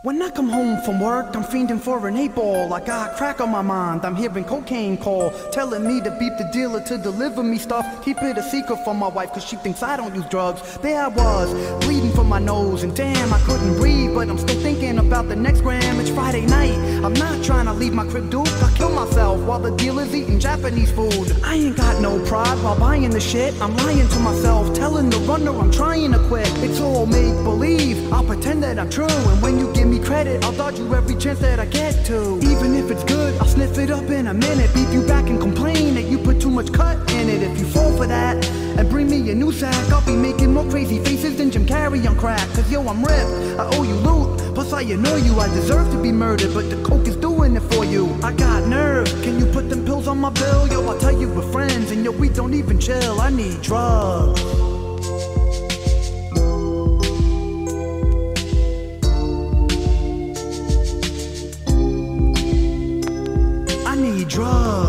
When I come home from work, I'm fiending for an 8-ball. I got crack on my mind, I'm hearing cocaine call, telling me to beep the dealer to deliver me stuff. Keep it a secret from my wife, cause she thinks I don't use drugs. There I was, bleeding from my nose, and damn, I couldn't breathe. But I'm still thinking about the next gram. It's Friday night, I'm not trying to leave my crib, dude. I kill myself while the dealer's eating Japanese food. I ain't got no pride while buying the shit. I'm lying to myself, telling the runner I'm trying to quit. It's all make-believe, I'll pretend that I'm true. And when you give me credit, I'll dodge you every chance that I get to. Even if it's good, I'll sniff it up in a minute. Beat you back and complain that you put too much cut in it. If you fall for that and bring me a new sack, I'll be making more crazy faces than Jim Carrey on crack. Cause yo, I'm ripped, I owe you loot, plus I annoy you. I deserve to be murdered, but the coke is doing it for you. I got nerve, can you put them pills on my bill? Yo, I'll tell you we're friends, and yo, we don't even chill. I need drugs. Drugs.